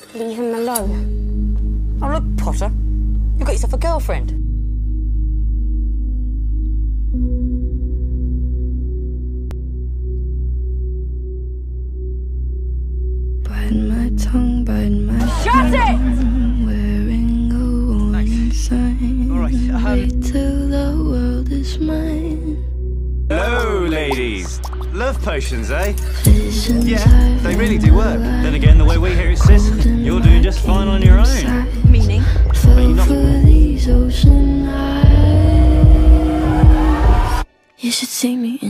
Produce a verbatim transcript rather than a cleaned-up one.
Leave him alone. Oh, look, Potter. You've got yourself a girlfriend. Bite my tongue, bite my Shut it! Wearing a warning sign. All right, um... Wait till the world is mine. Hello, ladies. Love potions, eh? Visions Yeah, they really do work. Then again, the way we hear it, sis, you're doing just fine on your own. Meaning? Fell for these ocean eyes. You should see me in